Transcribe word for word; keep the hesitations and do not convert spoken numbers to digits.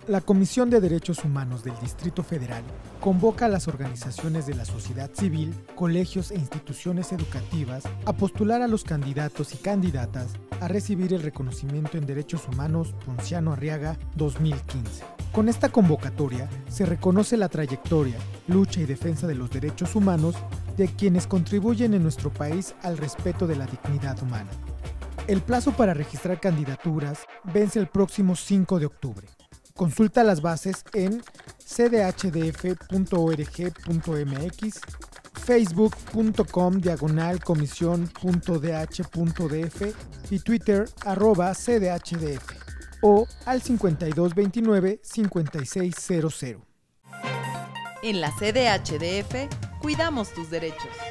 La Comisión de Derechos Humanos del Distrito Federal convoca a las organizaciones de la sociedad civil, colegios e instituciones educativas a postular a los candidatos y candidatas a recibir el reconocimiento en Derechos Humanos Ponciano Arriaga dos mil quince. Con esta convocatoria se reconoce la trayectoria, lucha y defensa de los derechos humanos de quienes contribuyen en nuestro país al respeto de la dignidad humana. El plazo para registrar candidaturas vence el próximo cinco de octubre. Consulta las bases en c d h d f punto org punto m x, facebook punto com diagonal comisión.dh.df y Twitter arroba cdhdf o al cincuenta y dos veintinueve cincuenta y seis cero cero. En la C D H D F cuidamos tus derechos.